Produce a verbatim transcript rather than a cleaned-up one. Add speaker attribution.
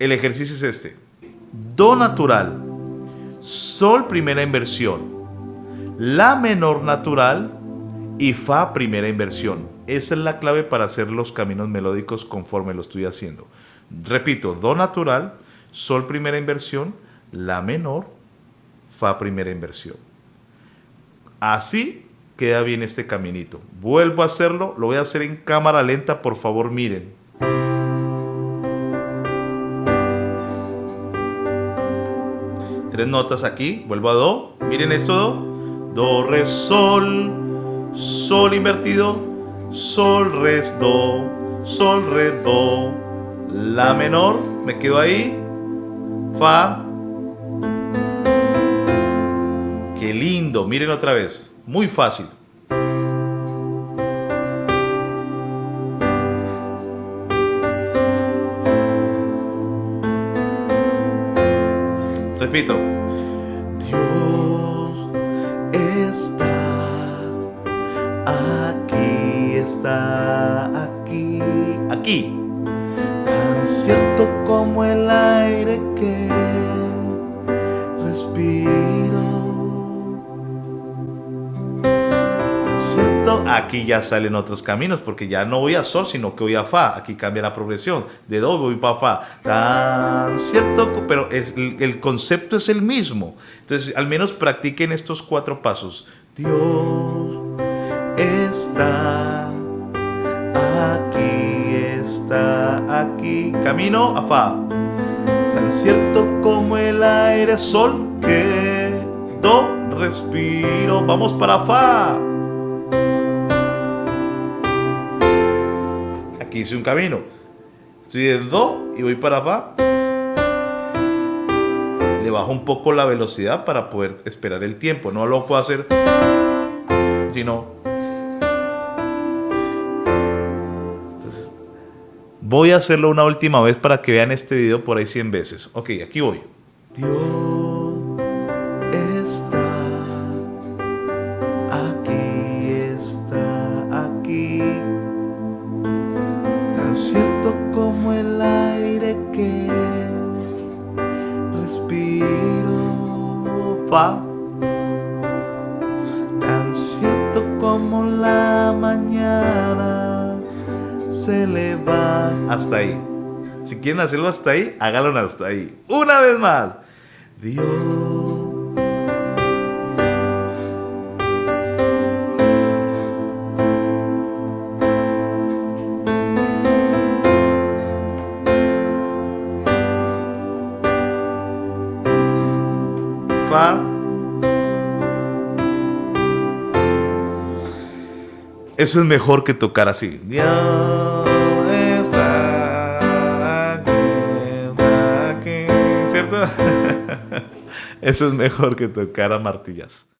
Speaker 1: el ejercicio es este. Do natural, sol primera inversión, la menor natural y fa primera inversión. Esa es la clave para hacer los caminos melódicos conforme lo estoy haciendo. Repito, do natural, sol primera inversión, la menor, fa primera inversión. Así queda bien este caminito. Vuelvo a hacerlo, lo voy a hacer en cámara lenta, por favor miren. Tres notas aquí, vuelvo a do, miren esto, do, do, re, sol, sol invertido, sol, re, do, sol, re, do, la menor, me quedo ahí, fa. Qué lindo, miren otra vez, muy fácil. Repito. Dios está aquí, está aquí, aquí. Tan cierto como el aire que respiro. ¿Cierto? Aquí ya salen otros caminos porque ya no voy a sol sino que voy a fa. Aquí cambia la progresión, de do voy para fa. Tan cierto, pero el, el concepto es el mismo. Entonces al menos practiquen estos cuatro pasos. Dios está aquí, está aquí. Camino a fa. Tan cierto como el aire, sol, que do, respiro. Vamos para fa. Aquí hice un camino. Estoy en do y voy para fa. Le bajo un poco la velocidad para poder esperar el tiempo. No lo puedo hacer sino. Entonces, voy a hacerlo una última vez para que vean este video por ahí cien veces. Ok, aquí voy. Dios está aquí, está aquí. Tan cierto como el aire que respiro, fa. Tan cierto como la mañana se levanta. Hasta ahí. Si quieren hacerlo hasta ahí, háganlo hasta ahí. Una vez más. Dios fa. Eso es mejor que tocar así. Dios está aquí, está aquí. ¿Cierto? Eso es mejor que tocar a martillazo.